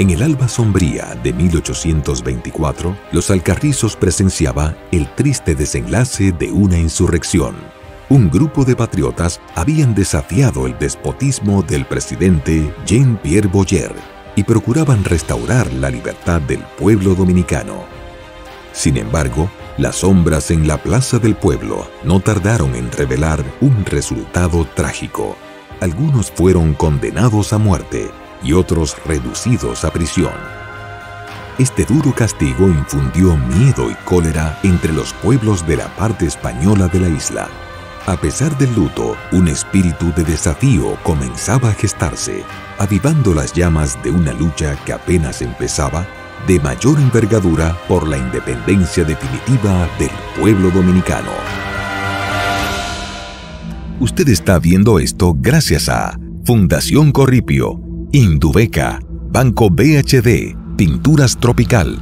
En el alba sombría de 1824, los Alcarrizos presenciaba el triste desenlace de una insurrección. Un grupo de patriotas habían desafiado el despotismo del presidente Jean-Pierre Boyer y procuraban restaurar la libertad del pueblo dominicano. Sin embargo, las sombras en la plaza del pueblo no tardaron en revelar un resultado trágico. Algunos fueron condenados a muerte y otros reducidos a prisión. Este duro castigo infundió miedo y cólera entre los pueblos de la parte española de la isla. A pesar del luto, un espíritu de desafío comenzaba a gestarse, avivando las llamas de una lucha que apenas empezaba, de mayor envergadura por la independencia definitiva del pueblo dominicano. Usted está viendo esto gracias a Fundación Corripio, Indubeca, Banco BHD, Pinturas Tropical.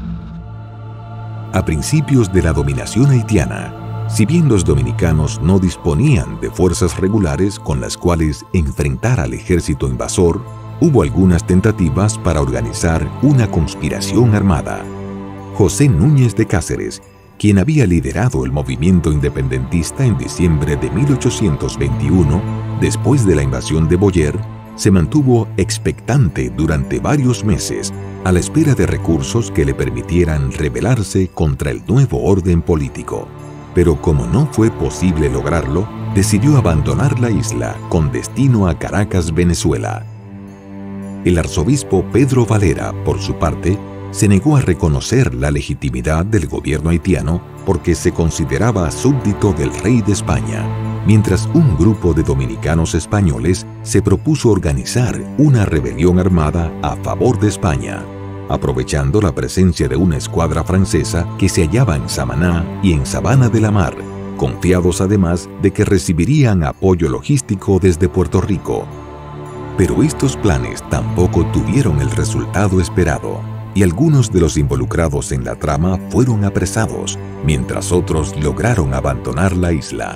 A principios de la dominación haitiana, si bien los dominicanos no disponían de fuerzas regulares con las cuales enfrentar al ejército invasor, hubo algunas tentativas para organizar una conspiración armada. José Núñez de Cáceres, quien había liderado el movimiento independentista en diciembre de 1821, después de la invasión de Boyer, se mantuvo expectante durante varios meses a la espera de recursos que le permitieran rebelarse contra el nuevo orden político. Pero como no fue posible lograrlo, decidió abandonar la isla con destino a Caracas, Venezuela. El arzobispo Pedro Valera, por su parte, se negó a reconocer la legitimidad del gobierno haitiano porque se consideraba súbdito del rey de España, mientras un grupo de dominicanos españoles se propuso organizar una rebelión armada a favor de España, aprovechando la presencia de una escuadra francesa que se hallaba en Samaná y en Sabana de la Mar, confiados además de que recibirían apoyo logístico desde Puerto Rico. Pero estos planes tampoco tuvieron el resultado esperado, y algunos de los involucrados en la trama fueron apresados, mientras otros lograron abandonar la isla.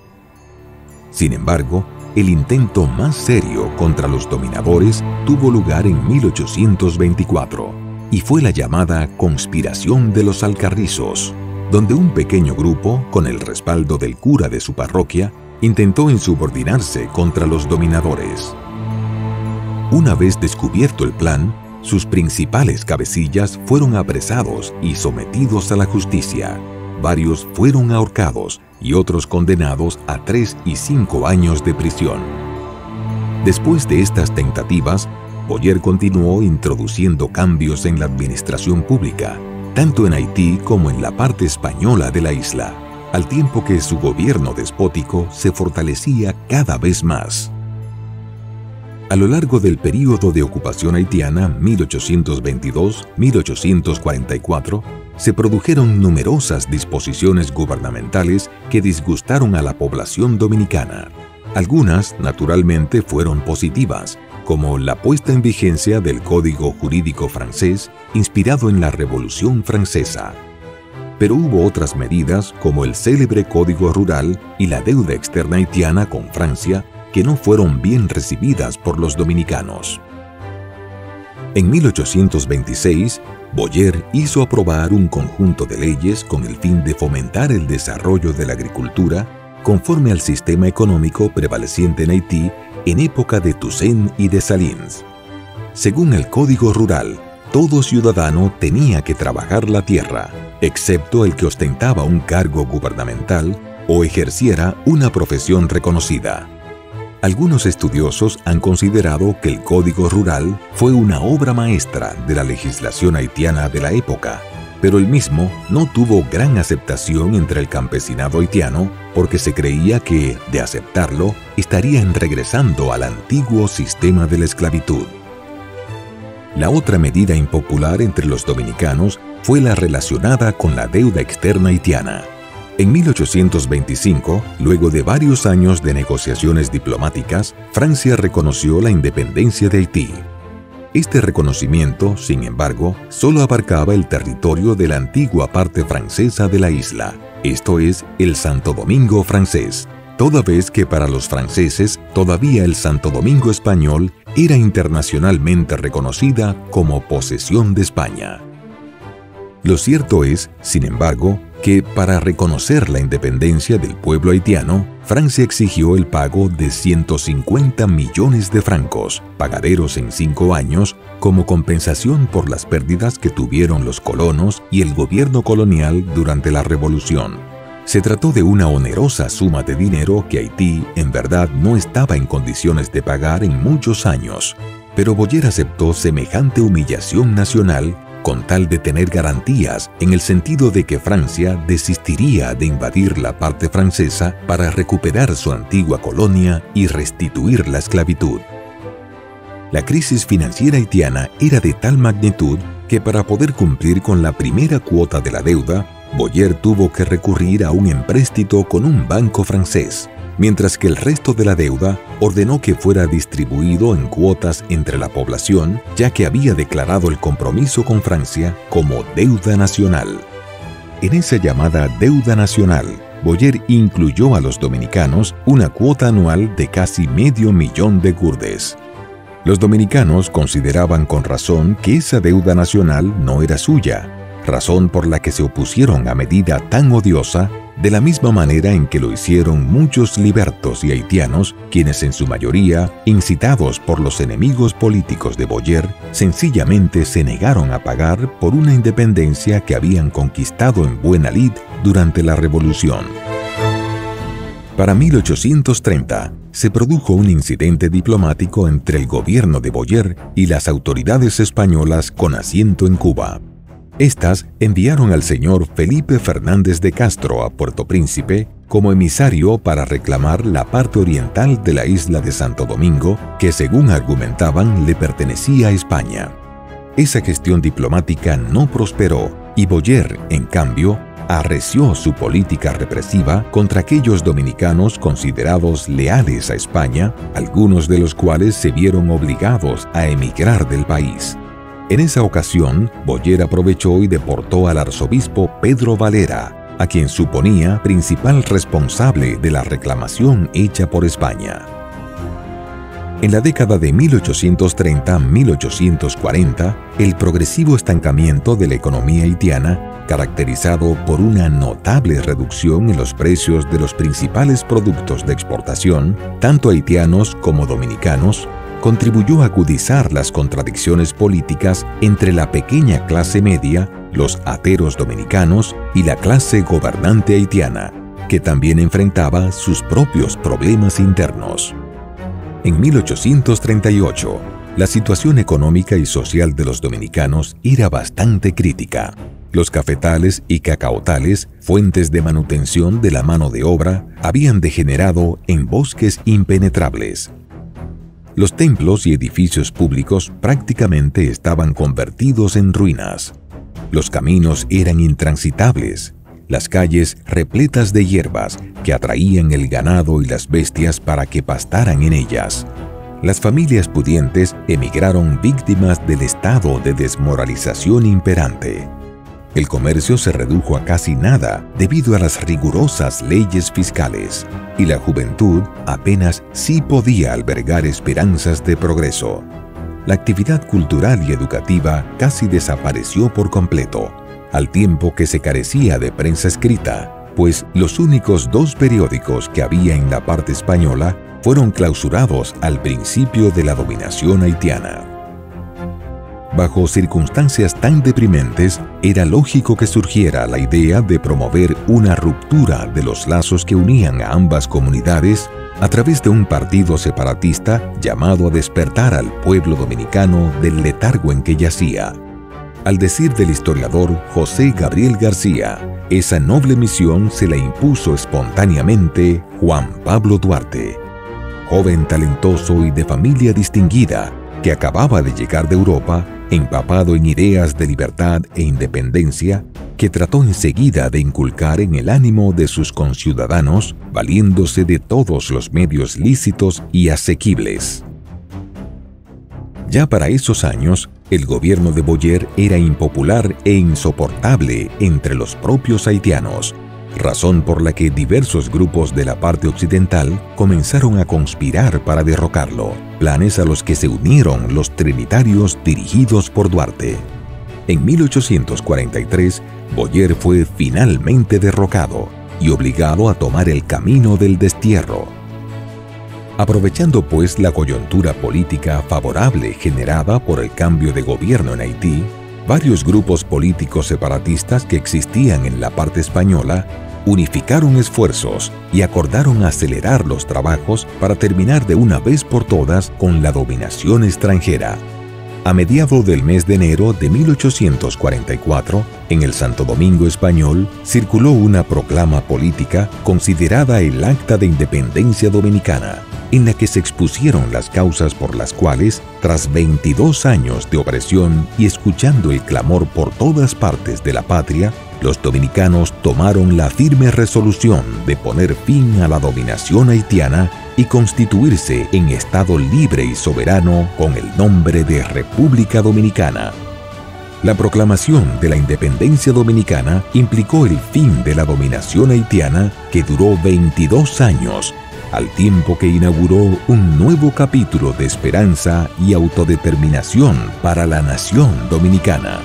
Sin embargo, el intento más serio contra los dominadores tuvo lugar en 1824, y fue la llamada Conspiración de los Alcarrizos, donde un pequeño grupo, con el respaldo del cura de su parroquia, intentó insubordinarse contra los dominadores. Una vez descubierto el plan, sus principales cabecillas fueron apresados y sometidos a la justicia. Varios fueron ahorcados y otros condenados a 3 y 5 años de prisión. Después de estas tentativas, Boyer continuó introduciendo cambios en la administración pública, tanto en Haití como en la parte española de la isla, al tiempo que su gobierno despótico se fortalecía cada vez más. A lo largo del período de ocupación haitiana 1822-1844, se produjeron numerosas disposiciones gubernamentales que disgustaron a la población dominicana. Algunas, naturalmente, fueron positivas, como la puesta en vigencia del Código Jurídico francés, inspirado en la Revolución Francesa. Pero hubo otras medidas, como el célebre Código Rural y la deuda externa haitiana con Francia, que no fueron bien recibidas por los dominicanos. En 1826, Boyer hizo aprobar un conjunto de leyes con el fin de fomentar el desarrollo de la agricultura conforme al sistema económico prevaleciente en Haití en época de Toussaint y de Salins. Según el Código Rural, todo ciudadano tenía que trabajar la tierra, excepto el que ostentaba un cargo gubernamental o ejerciera una profesión reconocida. Algunos estudiosos han considerado que el Código Rural fue una obra maestra de la legislación haitiana de la época, pero el mismo no tuvo gran aceptación entre el campesinado haitiano porque se creía que, de aceptarlo, estarían regresando al antiguo sistema de la esclavitud. La otra medida impopular entre los dominicanos fue la relacionada con la deuda externa haitiana. En 1825, luego de varios años de negociaciones diplomáticas, Francia reconoció la independencia de Haití. Este reconocimiento, sin embargo, solo abarcaba el territorio de la antigua parte francesa de la isla, esto es, el Santo Domingo francés, toda vez que para los franceses todavía el Santo Domingo español era internacionalmente reconocida como posesión de España. Lo cierto es, sin embargo, que para reconocer la independencia del pueblo haitiano, Francia exigió el pago de 150 millones de francos, pagaderos en 5 años, como compensación por las pérdidas que tuvieron los colonos y el gobierno colonial durante la Revolución. Se trató de una onerosa suma de dinero que Haití, en verdad, no estaba en condiciones de pagar en muchos años, pero Boyer aceptó semejante humillación nacional con tal de tener garantías en el sentido de que Francia desistiría de invadir la parte francesa para recuperar su antigua colonia y restituir la esclavitud. La crisis financiera haitiana era de tal magnitud que para poder cumplir con la primera cuota de la deuda, Boyer tuvo que recurrir a un empréstito con un banco francés, mientras que el resto de la deuda ordenó que fuera distribuido en cuotas entre la población, ya que había declarado el compromiso con Francia como deuda nacional. En esa llamada deuda nacional, Boyer incluyó a los dominicanos una cuota anual de casi $500,000 de gurdes. Los dominicanos consideraban con razón que esa deuda nacional no era suya, razón por la que se opusieron a medida tan odiosa, de la misma manera en que lo hicieron muchos libertos y haitianos, quienes en su mayoría, incitados por los enemigos políticos de Boyer, sencillamente se negaron a pagar por una independencia que habían conquistado en buena lid durante la Revolución. Para 1830, se produjo un incidente diplomático entre el gobierno de Boyer y las autoridades españolas con asiento en Cuba. Estas enviaron al señor Felipe Fernández de Castro a Puerto Príncipe como emisario para reclamar la parte oriental de la isla de Santo Domingo, que según argumentaban le pertenecía a España. Esa gestión diplomática no prosperó y Boyer, en cambio, arreció su política represiva contra aquellos dominicanos considerados leales a España, algunos de los cuales se vieron obligados a emigrar del país. En esa ocasión, Boyer aprovechó y deportó al arzobispo Pedro Valera, a quien suponía principal responsable de la reclamación hecha por España. En la década de 1830-1840, el progresivo estancamiento de la economía haitiana, caracterizado por una notable reducción en los precios de los principales productos de exportación, tanto haitianos como dominicanos, contribuyó a agudizar las contradicciones políticas entre la pequeña clase media, los ateros dominicanos y la clase gobernante haitiana, que también enfrentaba sus propios problemas internos. En 1838, la situación económica y social de los dominicanos era bastante crítica. Los cafetales y cacaotales, fuentes de manutención de la mano de obra, habían degenerado en bosques impenetrables. Los templos y edificios públicos prácticamente estaban convertidos en ruinas. Los caminos eran intransitables, las calles repletas de hierbas que atraían el ganado y las bestias para que pastaran en ellas. Las familias pudientes emigraron víctimas del estado de desmoralización imperante. El comercio se redujo a casi nada debido a las rigurosas leyes fiscales, y la juventud apenas sí podía albergar esperanzas de progreso. La actividad cultural y educativa casi desapareció por completo, al tiempo que se carecía de prensa escrita, pues los únicos 2 periódicos que había en la parte española fueron clausurados al principio de la dominación haitiana. Bajo circunstancias tan deprimentes, era lógico que surgiera la idea de promover una ruptura de los lazos que unían a ambas comunidades a través de un partido separatista llamado a despertar al pueblo dominicano del letargo en que yacía. Al decir del historiador José Gabriel García, esa noble misión se la impuso espontáneamente Juan Pablo Duarte, joven talentoso y de familia distinguida, que acababa de llegar de Europa, empapado en ideas de libertad e independencia, que trató enseguida de inculcar en el ánimo de sus conciudadanos, valiéndose de todos los medios lícitos y asequibles. Ya para esos años, el gobierno de Boyer era impopular e insoportable entre los propios haitianos, razón por la que diversos grupos de la parte occidental comenzaron a conspirar para derrocarlo, planes a los que se unieron los trinitarios dirigidos por Duarte. En 1843, Boyer fue finalmente derrocado y obligado a tomar el camino del destierro. Aprovechando pues la coyuntura política favorable generada por el cambio de gobierno en Haití, varios grupos políticos separatistas que existían en la parte española unificaron esfuerzos y acordaron acelerar los trabajos para terminar de una vez por todas con la dominación extranjera. A mediados del mes de enero de 1844, en el Santo Domingo español, circuló una proclama política considerada el Acta de Independencia Dominicana, en la que se expusieron las causas por las cuales, tras 22 años de opresión y escuchando el clamor por todas partes de la patria, los dominicanos tomaron la firme resolución de poner fin a la dominación haitiana y constituirse en Estado libre y soberano con el nombre de República Dominicana. La proclamación de la independencia dominicana implicó el fin de la dominación haitiana, que duró 22 años, al tiempo que inauguró un nuevo capítulo de esperanza y autodeterminación para la nación dominicana.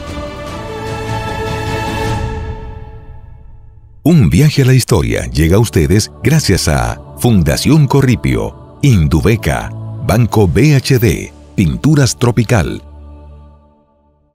Un viaje a la historia llega a ustedes gracias a Fundación Corripio, Indubeca, Banco BHD, Pinturas Tropical,